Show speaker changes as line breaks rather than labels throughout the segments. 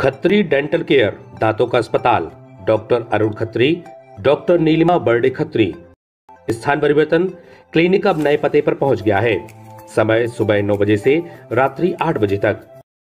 Khatri dental care, दांतों का अस्पताल, डॉक्टर अरुण खत्री, डॉक्टर नीलिमा बर्डे खत्री। स्थान परिवर्तन, क्लिनिक अब नए पते पर पहुंच गया है। समय सुबह 9 बजे से रात्रि 8 बजे तक।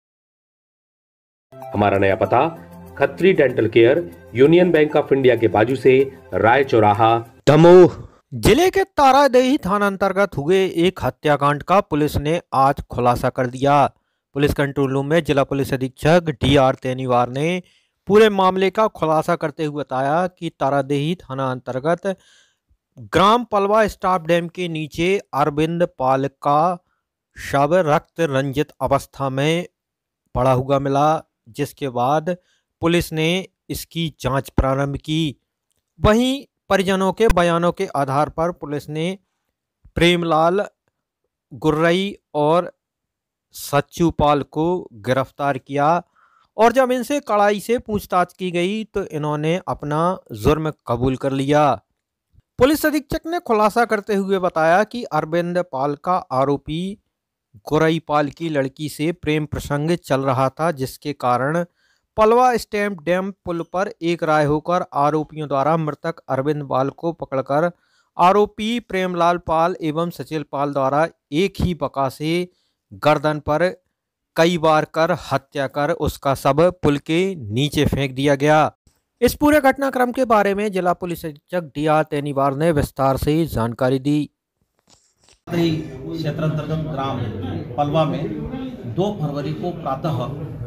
हमारा नया पता, Khatri dental care, union bank of India के बाजू से, राय चौराहा, दमोह।
जिले के तारादेही थाना अंतर्गत हुए एक हत्याकांड का पुलिस ने आज खुलासा कर दिया। पुलिस कंट्रोल रूम में जिला पुलिस अधीक्षक DR तेनीवार ने पूरे मामले का खुलासा करते हुए बताया कि तारादेही थाना अंतर्गत ग्राम पलवा स्टाफ डैम के नीचे अरविंद पाल का शव रक्त रंजित अवस्था में पड़ा हुआ मिला, जिसके बाद पुलिस ने इसकी जांच प्रारंभ की। वहीं परिजनों के बयानों के आधार पर पुलिस ने प्रेमलाल गुर्रई और सच्चू पाल को गिरफ्तार किया और जब इनसे कड़ाई से पूछताछ की गई तो इन्होंने अपना जुर्म कबूल कर लिया। पुलिस अधीक्षक ने खुलासा करते हुए बताया कि अरविंद पाल का आरोपी गुरई पाल की लड़की से प्रेम प्रसंग चल रहा था, जिसके कारण पलवा स्टैम्प डैम पुल पर एक राय होकर आरोपियों द्वारा मृतक अरविंद पाल को पकड़कर आरोपी प्रेमलाल पाल एवं सचिल पाल द्वारा एक ही बका से गर्दन पर कई बार कर हत्या कर उसका शव पुल के नीचे फेंक दिया गया। इस पूरे घटनाक्रम के बारे में जिला पुलिस अधीक्षक DR तेनीवार ने विस्तार से जानकारी दी।
क्षेत्र अंतर्गत ग्राम पलवा में 2 फरवरी को प्रातः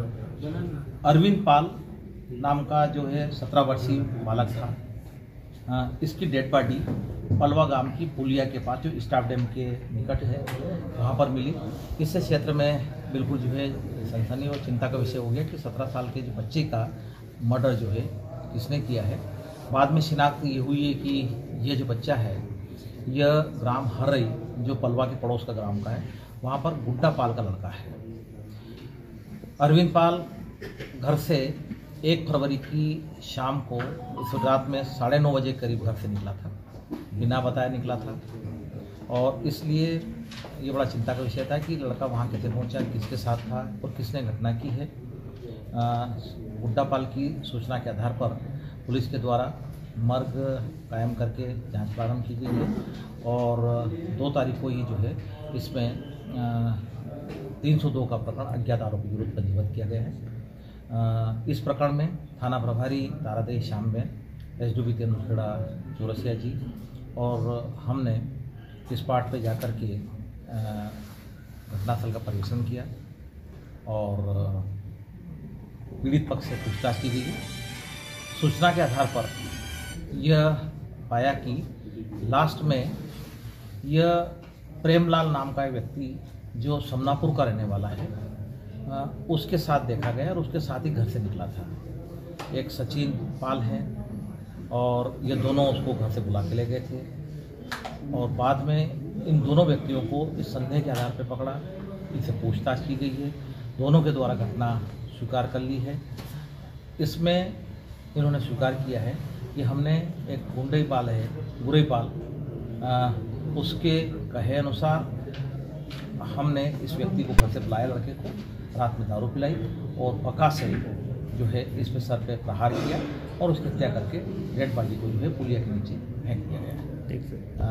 अरविंद पाल नाम का जो है 17 वर्षीय बालक था, इसकी डेड बॉडी पलवा गांव की पुलिया के पास जो स्टाफ डैम के निकट है वहां पर मिली। इससे क्षेत्र में बिल्कुल जो है सनसनी और चिंता का विषय हो गया कि 17 साल के जो बच्चे का मर्डर जो है किसने किया है। बाद में शिनाख्त ये हुई है कि ये जो बच्चा है यह ग्राम हरई जो पलवा के पड़ोस का ग्राम का है, वहाँ पर गुड्डा पाल का लड़का है। अरविंद पाल घर से 1 फरवरी की शाम को इस रात में 9:30 बजे करीब घर से निकला था, बिना बताए निकला था और इसलिए ये बड़ा चिंता का विषय था कि लड़का वहाँ कैसे पहुँचा, किसके साथ था और किसने घटना की है। गुड्डा पाल की सूचना के आधार पर पुलिस के द्वारा मर्ग कायम करके जांच प्रारंभ की गई है और 2 तारीख को ही जो है इसमें 302 का प्रकरण अज्ञात आरोपी विरुद्ध पंजीबद्ध किया गया है। इस प्रकरण में थाना प्रभारी तारादेही शाम में SDPO तेनुखेड़ा चौरसिया जी और हमने इस पार्ट पे जाकर के घटनास्थल का परीक्षण किया और पीड़ित पक्ष से पूछताछ की गई। सूचना के आधार पर यह पाया कि लास्ट में यह प्रेमलाल नाम का एक व्यक्ति जो समनापुर का रहने वाला है उसके साथ देखा गया और उसके साथ ही घर से निकला था। एक सचिन पाल है और ये दोनों उसको घर से बुला के ले गए थे और बाद में इन दोनों व्यक्तियों को इस संदेह के आधार पर पकड़ा, इनसे पूछताछ की गई है। दोनों के द्वारा घटना स्वीकार कर ली है। इसमें इन्होंने स्वीकार किया है कि हमने एक गुरई पाल उसके कहे अनुसार हमने इस व्यक्ति को घर से बुलाया, लड़के को रात में दारू पिलाई और बका से जो है इस पे सर पे प्रहार किया और उसकी हत्या करके डेड बॉडी को जो है पुलिया के नीचे फेंक दिया गया है।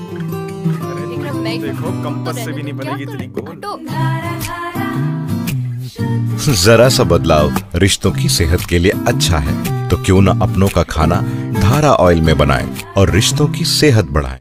देखो कंपास से भी नहीं बनेगी तेरी गोल।
जरा सा बदलाव रिश्तों की सेहत के लिए अच्छा है, तो क्यों ना अपनों का खाना धारा ऑयल में बनाएं और रिश्तों की सेहत बढ़ाएं।